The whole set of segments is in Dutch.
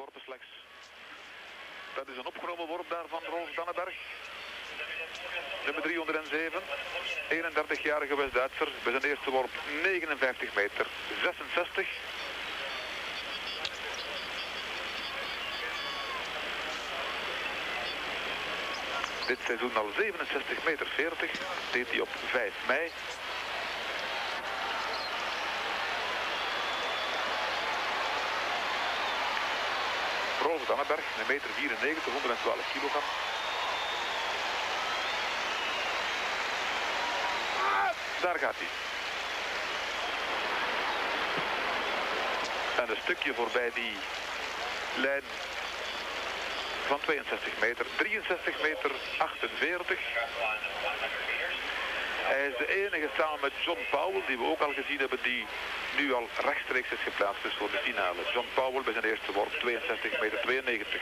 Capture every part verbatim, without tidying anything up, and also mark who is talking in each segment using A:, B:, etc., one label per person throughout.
A: worpen slechts. Dat is een opgenomen worp daar van Rolf Danneberg. Nummer driehonderdzeven. eenendertigjarige West-Duitser. Bij zijn eerste worp negenenvijftig meter zesenzestig. Dit seizoen al zevenenzestig meter veertig. Deed hij op vijf mei. Rolf Danneberg, een meter vierennegentig, honderdtwaalf kilogram. Daar gaat hij. En een stukje voorbij die lijn van tweeënzestig meter, drieënzestig meter achtenveertig. Hij is de enige samen met John Powell, die we ook al gezien hebben, die nu al rechtstreeks is geplaatst dus voor de finale. John Powell bij zijn eerste worp, tweeënzestig meter tweeënnegentig.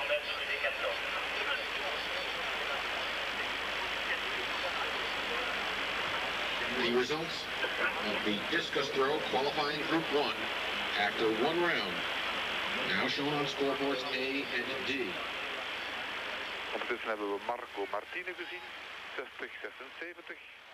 B: The results of the discus throw qualifying group one after one round. Now shown on scoreboards A and D.
A: Ondertussen hebben we Marco Martine gezien, zestig zesenzeventig.